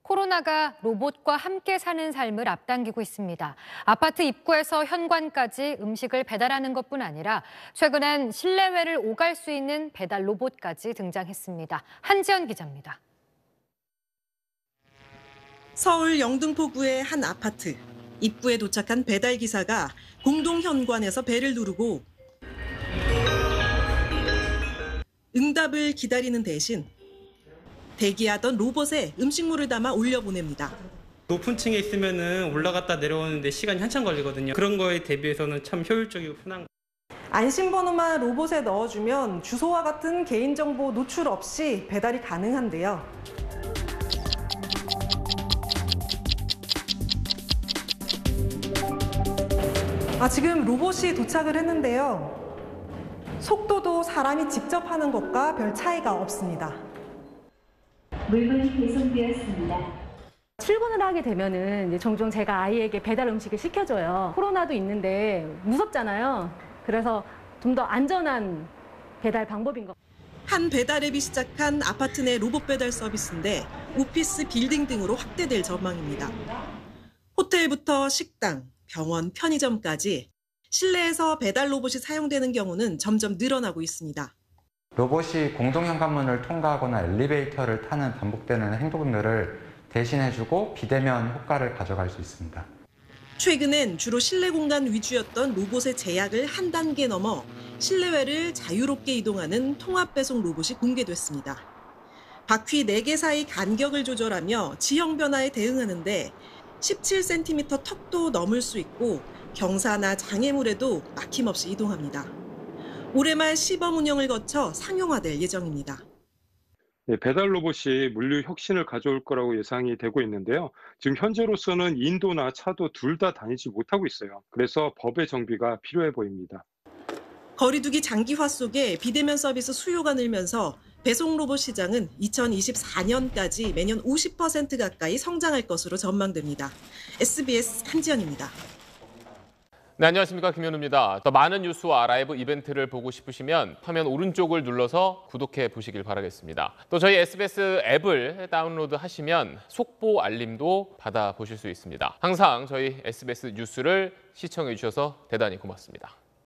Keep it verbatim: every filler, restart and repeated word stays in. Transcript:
코로나가 로봇과 함께 사는 삶을 앞당기고 있습니다. 아파트 입구에서 현관까지 음식을 배달하는 것뿐 아니라 최근엔 실내외를 오갈 수 있는 배달 로봇까지 등장했습니다. 한지연 기자입니다. 서울 영등포구의 한 아파트. 입구에 도착한 배달 기사가 공동 현관에서 벨을 누르고 응답을 기다리는 대신 대기하던 로봇에 음식물을 담아 올려보냅니다. 높은 층에 있으면 올라갔다 내려오는데 시간이 한참 걸리거든요. 그런 거에 대비해서는 참 효율적이고 편한 거. 안심번호만 로봇에 넣어주면 주소와 같은 개인정보 노출 없이 배달이 가능한데요. 아, 지금 로봇이 도착을 했는데요. 속도도 사람이 직접 하는 것과 별 차이가 없습니다. 물건이 배송되었습니다. 출근을 하게 되면은 이제 종종 제가 아이에게 배달 음식을 시켜줘요. 코로나도 있는데 무섭잖아요. 그래서 좀 더 안전한 배달 방법인 것 같아요. 한 배달앱이 시작한 아파트 내 로봇 배달 서비스인데 오피스 빌딩 등으로 확대될 전망입니다. 호텔부터 식당, 병원, 편의점까지 실내에서 배달 로봇이 사용되는 경우는 점점 늘어나고 있습니다. 로봇이 공동현관문을 통과하거나 엘리베이터를 타는 반복되는 행동들을 대신해주고 비대면 효과를 가져갈 수 있습니다. 최근엔 주로 실내 공간 위주였던 로봇의 제약을 한 단계 넘어 실내외를 자유롭게 이동하는 통합 배송 로봇이 공개됐습니다. 바퀴 네 개 사이 간격을 조절하며 지형 변화에 대응하는데 십칠 센티미터 턱도 넘을 수 있고 경사나 장애물에도 막힘없이 이동합니다. 올해 말 시범 운영을 거쳐 상용화될 예정입니다. 네, 배달 로봇이 물류 혁신을 가져올 거라고 예상이 되고 있는데요. 지금 현재로서는 인도나 차도 둘 다 다니지 못하고 있어요. 그래서 법의 정비가 필요해 보입니다. 거리두기 장기화 속에 비대면 서비스 수요가 늘면서 배송 로봇 시장은 이천이십사 년까지 매년 오십 퍼센트 가까이 성장할 것으로 전망됩니다. 에스비에스 한지연입니다. 네, 안녕하십니까, 김현우입니다. 더 많은 뉴스와 라이브 이벤트를 보고 싶으시면 화면 오른쪽을 눌러서 구독해 보시길 바라겠습니다. 또 저희 에스비에스 앱을 다운로드 하시면 속보 알림도 받아보실 수 있습니다. 항상 저희 에스비에스 뉴스를 시청해 주셔서 대단히 고맙습니다.